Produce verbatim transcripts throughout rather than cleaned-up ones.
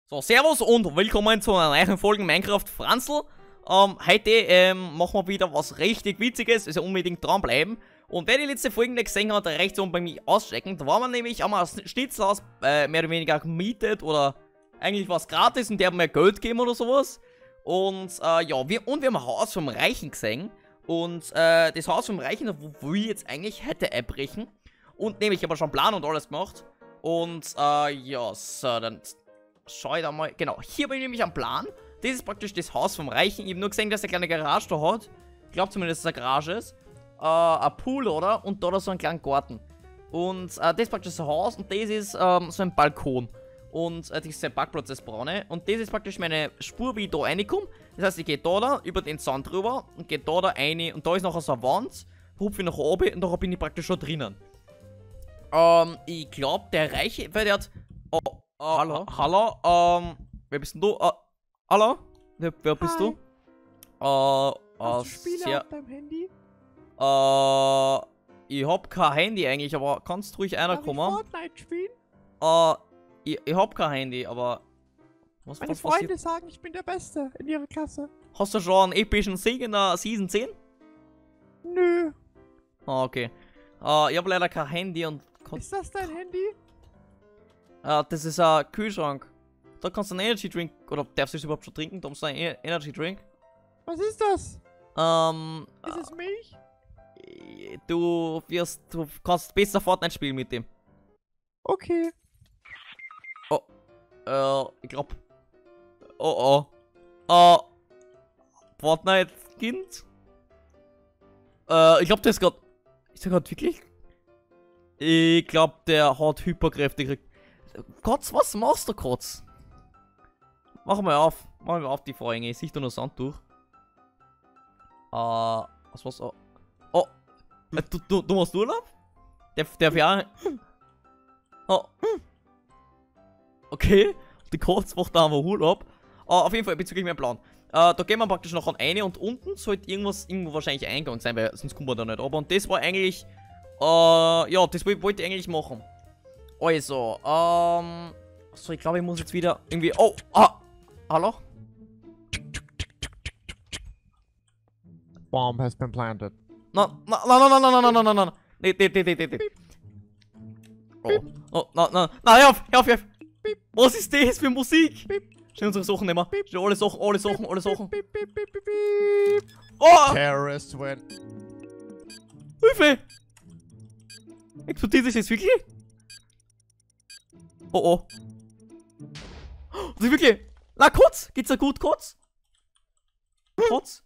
So, servus und willkommen zu einer neuen Folge Minecraft Franzl. Ähm, heute ähm, machen wir wieder was richtig Witziges, also unbedingt dranbleiben. Und wer die letzte Folge nicht gesehen hat, rechts oben bei mir auschecken. Da waren wir nämlich einmal ein Schnitzelhaus äh, mehr oder weniger gemietet oder eigentlich was gratis und der hat mir Geld gegeben oder sowas. Und äh, ja, wir, und wir haben ein Haus vom Reichen gesehen. Und äh, das Haus vom Reichen, wo wir jetzt eigentlich hätte abbrechen. Und nämlich, ich habe schon einen Plan und alles gemacht. Und äh, ja, so, dann schau ich da mal. Genau, hier bin ich nämlich am Plan. Das ist praktisch das Haus vom Reichen. Ich habe nur gesehen, dass er eine kleine Garage da hat. Ich glaube zumindest, dass es eine Garage ist. Äh, ein Pool, oder? Und da, da so einen kleinen Garten. Und äh, das ist praktisch das Haus und das ist ähm, so ein Balkon. Und äh, das ist der Parkplatz, das braune. Und das ist praktisch meine Spur, wie ich da reinkomme. Das heißt, ich gehe da, da über den Sand drüber und gehe da, da rein. Und da ist nachher so eine Wand. Hupfe ich nach oben und da bin ich praktisch schon drinnen. Ähm, ich glaube, der Reiche, weil der hat... Oh, äh, hallo? Hallo, ähm, wer bist denn du? Äh, hallo? Wer, wer bist Hi. du? Äh, Hast äh, du Spiele sehr... auf deinem Handy? Äh, ich hab kein Handy eigentlich, aber kannst ruhig einer Darf ich kommen? Fortnite spielen? Äh, ich, ich hab kein Handy, aber... Was, Meine was Freunde passiert? sagen, ich bin der Beste in ihrer Klasse. Hast du schon einen epischen Sieg in der Season zehn? Nö. Ah, okay. Äh, ich hab leider kein Handy und... kann- Ist das dein Handy? Äh, das ist ein Kühlschrank. Da kannst du einen Energy Drink... Oder darfst du es überhaupt schon trinken? Da hast du einen E- Energy Drink. Was ist das? Ähm... Ist es Milch? äh, Du wirst... Du kannst besser Fortnite spielen mit dem. Okay. Äh, ich glaub... Oh, oh. Äh... Fortnite-Kind? Äh, ich glaub, der ist grad... Ist der grad wirklich... Ich glaub, der hat Hyperkräfte gekriegt. Kotz, was machst du, Kotz? Mach mal auf. Mach mal auf die Vorhänge. Ich sehe da nur Sand durch. Äh, was war's? Oh. Oh. Äh, du, du, du machst Urlaub? Der, der ja. Oh. Okay. Die Kotz macht da einfach Urlaub. Uh, auf jeden Fall bezüglich meinem Plan. Uh, da gehen wir praktisch noch an eine und unten sollte irgendwas irgendwo wahrscheinlich Eingang sein, weil sonst kommen wir da nicht. Aber und das war eigentlich. Uh, ja, das wollte ich eigentlich machen. Also, ähm. So, ich glaube, ich muss jetzt wieder irgendwie. Oh, ah! Hallo? Bomb has been planted. Na, na, na, na, na, na, na, na, na, na. Nee, nee, nee, nee, nee, nee. Oh, oh, na, na, na, hör auf, hör auf, hör auf. Was ist das für Musik? Schnell unsere Sachen nehmen. Schnell alle Sachen, alle Sachen, alle Sachen. Beep, beep, beep, beep, beep. Oh! Terrorist win. Hilfe! Explodiert das jetzt wirklich? Oh oh. Das ist wirklich. Na, kurz! Geht's da gut, kurz? Kurz?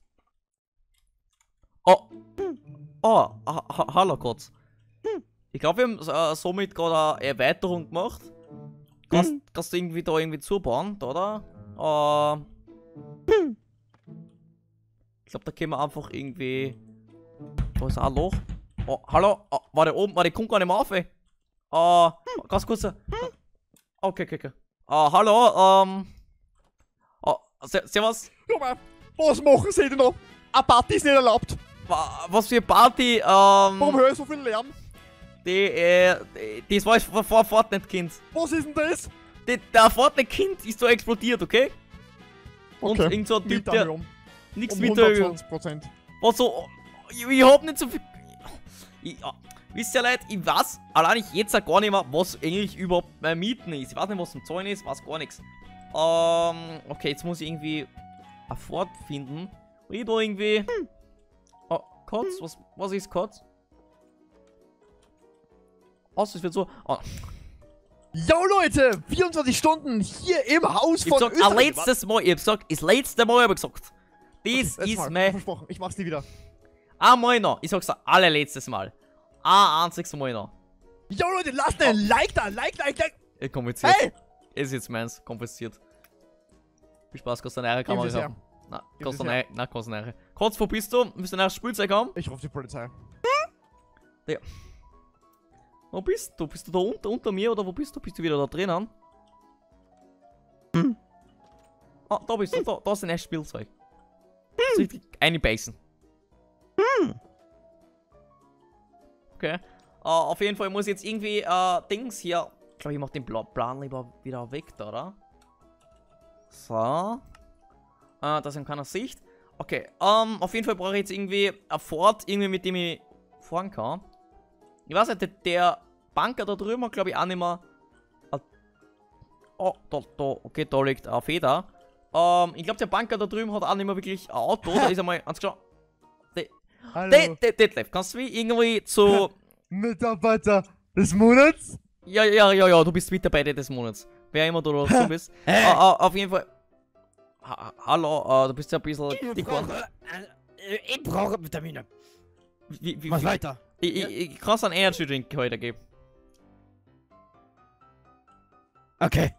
Oh. Oh, ha ha hallo, kurz. Ich glaube, wir haben äh, somit gerade eine Erweiterung gemacht. Kannst, kannst du irgendwie da irgendwie zubauen, da, oder? Äh. Ich glaube, da können wir einfach irgendwie. Da ist auch ein Loch. Oh, hallo? Oh, war der oben? War der kommt gar nicht mehr auf, ey. Äh, ganz kurz. äh, Okay, okay, okay. Äh, hallo, ähm. Oh, se servus. Junge, was machen sie denn noch? Eine Party ist nicht erlaubt. Wa- Was für eine Party, Warum ähm. höre ich so viel Lärm? Die, äh. die- Das war jetzt vor vor Fortnite-Kind. Was ist denn das? Die- Der Fortnite-Kind ist so explodiert, okay? Und Okay. irgend so ein Typ, Mit der. Erhöhung. Nichts Um mit der. hundertzwanzig Prozent. Was so. Ich, ich hab nicht so viel. Ich, ja, wisst ihr Leute, ich weiß allein ich jetzt auch gar nicht mehr, was eigentlich überhaupt mein Mieten ist. Ich weiß nicht, was zum Zahlen ist, weiß gar nichts. Ähm, okay, jetzt muss ich irgendwie ein Fort finden. Und ich da irgendwie. Oh, Kotz? Was, was ist Kotz? Was, es wird so. Oh, Yo Leute, vierundzwanzig Stunden hier im Haus ich hab von gesagt, ein letztes Mal, ich hab gesagt, das letzte Mal hab ich gesagt. Das Letztes ist Mal, mein. versprochen, ich mach's nie wieder. Einmal noch. Ich sag's dir, allerletztes Mal. Ein einziges Mal noch. Yo Leute, lasst ein Like da, Like, Like, Like. Äh, Kompliziert. Hey! Ist jetzt meins, kompliziert. Viel Spaß, kannst du eine Ehre Gib Kamera es her. haben. Na, Gib kannst es du her. eine na, kannst du eine Ehre. Kurz, wo bist du? Willst du ein Spielzeug haben? Ich rufe die Polizei. Wo bist du? Bist du da unter, unter mir oder wo bist du? Bist du wieder da drinnen? Hm. Ah, da bist du, da, da ist ein echtes Spielzeug. Hm. Richtig einbeißen. Hm. Okay. Uh, auf jeden Fall muss ich jetzt irgendwie, uh, Dings hier. Ich glaube, ich mach den Pla Plan lieber wieder weg, da, oder? So. Äh, das in keiner Sicht. Okay, ähm, auf jeden Fall brauche ich jetzt irgendwie ein Fort, irgendwie mit dem ich fahren kann. Ich weiß nicht, der, der Banker da drüben, glaube ich, auch nicht mehr. Äh, oh, da, da, okay, da liegt eine Feder. Ähm, ich glaube, der Banker da drüben hat auch nicht mehr wirklich ein Auto. Da ist einmal, ganz klar. Hallo. Detlef, kannst du mich irgendwie zu. Mitarbeiter des Monats? Ja, ja, ja, ja, du bist Mitarbeiter des Monats. Wer immer du dazu bist. äh, äh, auf jeden Fall. Ha Hallo, äh, du bist ja ein bisschen dick geworden. äh, ich brauche Vitamine. Wie, wie, Was wie, weiter? Ich, ich, ich kann es einen Energy Drink heute geben. Okay.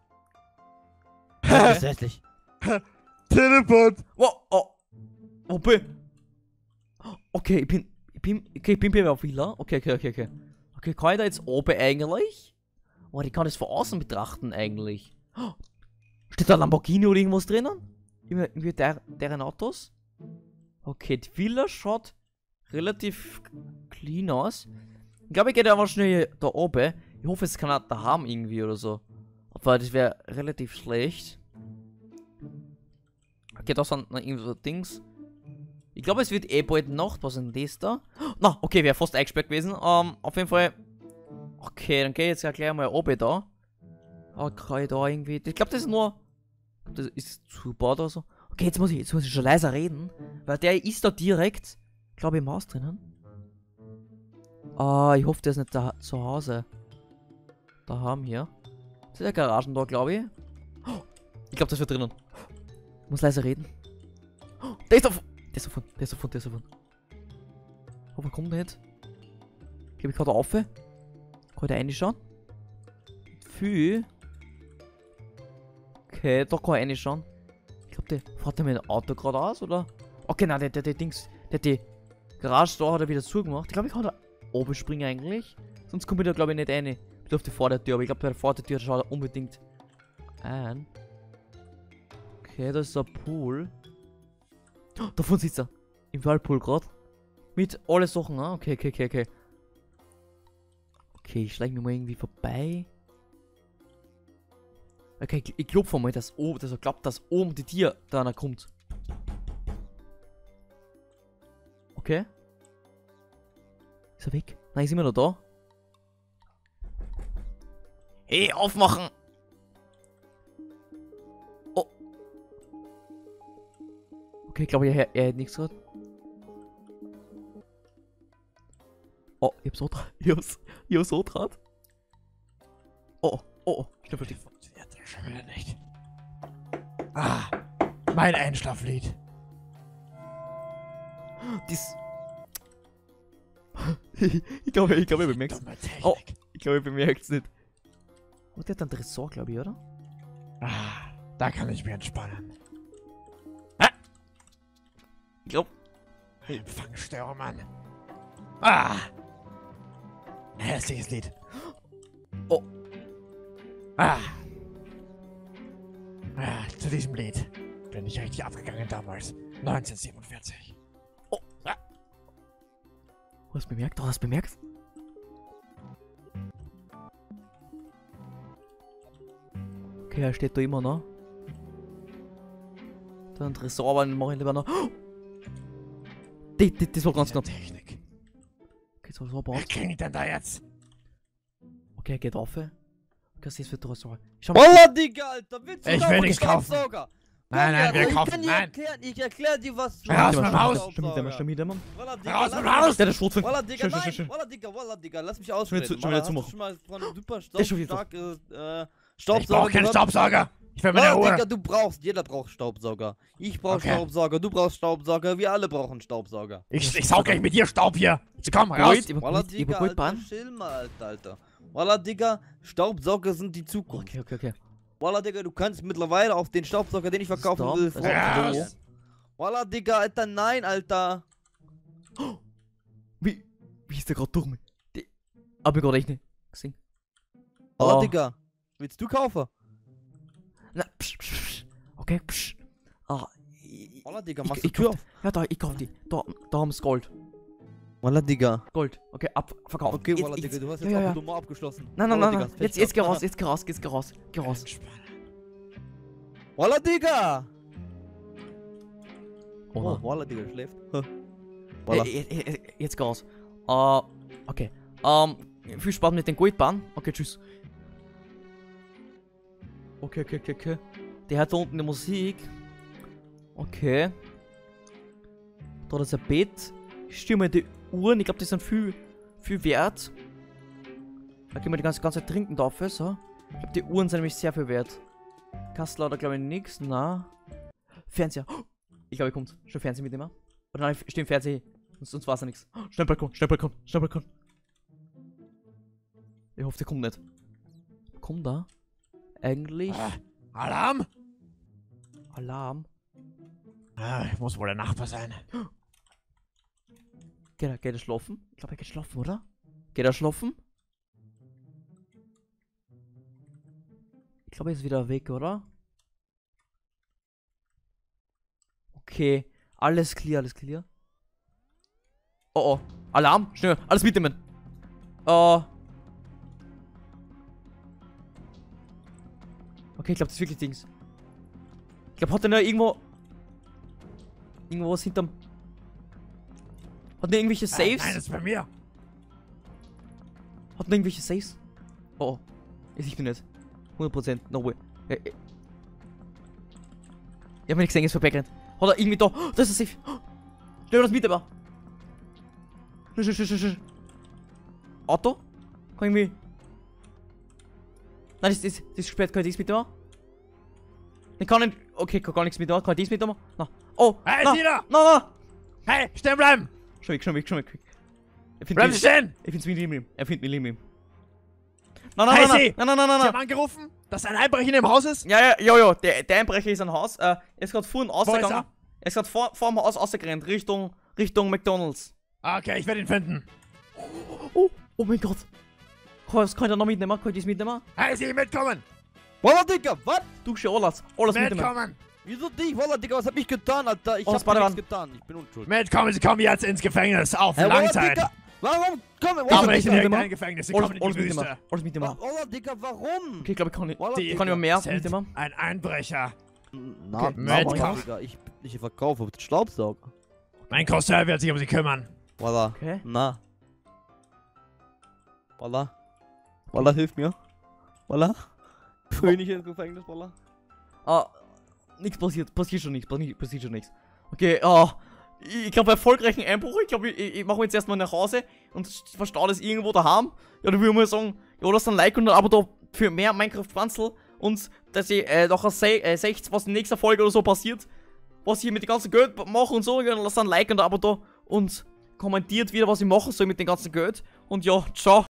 Das ist hässlich. Teleport! Wow, oh. Oh, bin. Okay, ich bin. Ich bin. Okay, ich bin bei der Villa. Okay, okay, okay, okay. Okay, kann ich da jetzt oben eigentlich? Oh, ich kann das von außen betrachten eigentlich. Oh, steht da Lamborghini oder irgendwas drinnen? Irgendwie der, deren Autos? Okay, die Villa schaut relativ clean aus. Ich glaube, ich gehe einfach schnell da oben. Ich hoffe, es kann auch da haben irgendwie oder so. Aber das wäre relativ schlecht. Okay, da sind noch irgendwie so Dings. Ich glaube, es wird eh bald Nacht. Was ist denn das da? Na, okay, wäre fast eingesperrt gewesen. Ähm, auf jeden Fall. Okay, dann gehe ich jetzt ja gleich mal oben da. Okay, da irgendwie. Ich glaube, das ist nur. Das ist zu bad oder so. Okay, jetzt muss ich, jetzt muss ich schon leiser reden. Weil der ist da direkt. Glaube ich, im Haus drinnen. Ah, ich hoffe, der ist nicht da zu Hause. Da haben hier. Das ist der Garagen da, glaube ich. Ich glaube, das wird drinnen. Ich muss leise reden. Der ist davon. Der ist davon. Der ist davon. Der ist davon. Aber kommt der nicht? Ich glaube, ich kann da rauf. Kann ich da reinschauen? Viel. Okay, da kann ich reinschauen. Ich glaube, der fährt der mit dem Auto gerade aus, oder? Okay, nein, der, der, der Dings. Der, die Garage da hat er wieder zugemacht. Ich glaube, ich kann da oben springen eigentlich. Sonst komme ich da, glaube ich, nicht rein. Ich durfte vor der Tür, aber ich glaube, bei der Vordertür schaut er unbedingt ein. Okay, da ist der Pool. Oh, davon sitzt er. Im Whirlpool gerade. Mit alle Sachen, ah? Okay, okay, okay, okay. Okay, ich schleiche mir mal irgendwie vorbei. Okay, ich, ich klopfe mal, dass, oh, dass er glaubt, dass oben die Tür da einer kommt. Okay. Ist er weg? Nein, ist immer noch da. Hey, aufmachen! Oh. Okay, ich glaube, er, er hat nichts gehört. Oh, ich hab so draht. Ich hab's, ich hab so draht. Oh, oh, oh. Ich glaube, Das funktioniert ja schon wieder nicht. Ah, mein Einschlaflied. Dies. ich glaube, ich glaube, ich bemerke es. Dumme Technik. Oh, ich glaube, ich bemerke es nicht. Oh, der hat einen Tresor, glaube ich, oder? Ah, da kann ich mich entspannen. Ich glaube. Empfangsstörmann. Ah! Ein hässliches Lied. Oh. Ah. Ah, zu diesem Lied bin ich richtig abgegangen damals. neunzehnhundertsiebenundvierzig. Oh. Ah. Du hast bemerkt? Du hast bemerkt? Okay, er steht da immer noch. Da ein Tresor, aber den mache ich lieber noch. Oh. Die, die, das war ganz knapp. Technik. Okay, so, so, Wer klingt denn da jetzt? okay, er geht auf. Okay, das ist für Tresor. Schau mal. Wallah, Digga, Alter, willst du Ich noch will einen nichts kaufen. Staubsauger? Nein, nein, wir ich kaufen- kann dir nein. Erklären, ich erkläre dir was. Hör aus meinem Haus. Stimmt, der war stimmt, der Mann. Wallah, Digga, Raus lass mit mich- Haus! Der ist Schrotfunk. Wallah, Digga, Schön, schön, nein, schön. Wallah, Digga, Wallah, Digga, lass mich Schon wieder ausreden. zu- schon Wallah, wieder hast zu du machen. schon mal von einem super Der ist schon wieder starke äh, Ich Staubsauger brauche keinen gehört? Staubsauger. Ich will meine Wallah, Ruhe. Digga, du brauchst, jeder braucht Staubsauger. Ich brauch Okay. Staubsauger, du brauchst Staubsauger, wir alle brauchen Staubsauger. Ich, ich saug gleich mit dir Staub hier. So, komm, raus. Gold, über Wallah, Gold, über Digga, Gold Alter, Bahn. chill mal, Alter, Alter. Wallah, Digga, Staubsauger sind die Zukunft. Okay, okay, okay. Wallah, Digga, du kannst mittlerweile auf den Staubsauger, den ich verkaufen Stop. will, Das ist Front- raus. Wallah, Digga, Alter, nein, Alter. Wie, wie ist der gerade durch mich? Die, hab ich gerade echt nicht gesehen. Wallah, Oh. Digga, willst du kaufen? Na, psch, psch, psch. Okay, psch. Ah, ich, Wallah, Digga, ich, machst ich, du ich Tür kauf, auf? ja, da, ich kauf die. Da, da haben sie Gold. Wallah, Digga. Gold. Okay, ab, verkauft. Okay, Jetzt- Wallah, jetzt- Digga, du hast ja, jetzt ja, auch ja. eine Nummer abgeschlossen. Nein, nein, Wallah, nein, Digga, nein. Jetzt, jetzt geh Nein, raus, jetzt geh raus, jetzt geh raus, geh raus. Geh raus. Entspannen. Walla, Digga! Oh, Oh, Walla, Digga, schläft. Walla. Äh, äh, äh, jetzt geh raus. Äh, okay. Ähm, viel Spaß mit den Goldbahn. Okay, tschüss. Okay, okay, okay, okay. Der hat da unten die Musik. Okay. Da ist ein Bett. Ich stehe mal die Uhren. Ich glaube, die sind viel, viel wert. Da gehen wir die ganze, ganze Zeit trinken dafür, so. Ich glaube, die Uhren sind nämlich sehr viel wert. Kastel hat da, glaube ich, nichts. Na. Fernseher. Ich glaube, er kommt. Schon Fernseher mitnehmen. Oder nein, ich stehe im Fernseher. Sonst, sonst war es ja nichts. Schnell Balkon, schnell Balkon, schnell Balkon. Ich hoffe, der kommt nicht. Kommt da? Eigentlich. Ah, Alarm? Alarm. Ah, muss wohl der Nachbar sein. Geht er, geht er schlafen? Ich glaube, er geht schlafen, oder? Geht er schlafen? Ich glaube, er ist wieder weg, oder? Okay. Alles clear, alles clear. Oh oh. Alarm. Schnell. Alles mitnehmen. Äh. Okay, ich glaube, das ist wirklich Dings. Ich glaube, hat er noch irgendwo... Irgendwo was hinterm... Hat er irgendwelche Saves? Äh, nein, das ist bei mir. Hat er irgendwelche Saves? Oh, oh. Ich sehe nicht. hundert Prozent. No way. Äh, äh. Ich hab mir nicht gesehen, er ist vorbeigerannt. Hat er irgendwie da... Oh, da ist ein Safe. Oh. Schnell, das mit aber. Schnell, schnell, schnell, schnell. Auto? Kann ich irgendwie... Nein, das, das, das ist spät. Kann ich das mitnehmen? Ich kann nicht... Okay, kann gar nichts mitnehmen. Kann ich das mitnehmen? Na. Oh, Hey, na, Sina! na, na. Hey, stehen bleiben! Schon weg, schon weg, schon weg. Er findet Bleiben mich- Sie stehen! Ich find's neben ihm. Er findet mich neben ihm. Nein, nein, Hey, nein, Sie! nein, nein, nein, nein, Sie nein. haben angerufen, dass ein Einbrecher in dem Haus ist? Ja, ja, ja, ja, der, der Einbrecher ist ein Haus. Äh, er ist gerade vorhin Wo ist ausgegangen. er? Er ist gerade vor, vor dem Haus ausgerannt, Richtung, Richtung McDonalds. Okay, ich werde ihn finden. Oh, oh mein Gott. Kann, kann ich da noch mitnehmen? Kann ich das mitnehmen? Hey, Sie, mitkommen! Walla, Digga, was? Du schon alles, alles mitnehmen. Mitkommen! Wieso dich? Walla, Digga, was hab ich getan, Alter? Ich Oh, das hab war der nichts Mann. getan. Ich bin unschuldig. Mitkommen, Sie kommen jetzt ins Gefängnis. Auf Hey, Walla, Langzeit. Digga, warum? Komm, Aber Walla, Alles nicht in mitnehmen? irgendein Gefängnis. Sie kommen Alles, in alles die mitnehmen. Wüste. Alles mitnehmen. Walla, Digga, warum? Okay, ich glaube, ich kann nicht. Walla, Die- Digga. Kann ich mehr Sind mitnehmen? ein Einbrecher. Na, Okay, na, Mitkommen. Mann, Digga, ich, ich verkaufe den Staubsauger. Mein Cousin wird sich um Sie kümmern. Walla, Okay. na. Walla. Walla, hilf mir. Walla. Will nicht ins Gefängnis, Walla. Ah, nichts passiert. Passiert schon nichts. Passiert, passiert schon nichts. Okay, ah. Ich glaube, erfolgreichen Einbruch. Ich glaube, ich, ich, ich mache jetzt erstmal nach Hause und verstaue das irgendwo daheim. Ja, dann würde ich mal sagen, ja, lasst ein Like und ein Abo da für mehr Minecraft-Pflanzel. Und dass ich äh, nachher se äh, seht, was in nächster Folge oder so passiert. Was ich hier mit dem ganzen Geld mache und so. Ja, dann lasst ein Like und ein Abo da und kommentiert wieder, was ich machen soll mit dem ganzen Geld. Und ja, ciao.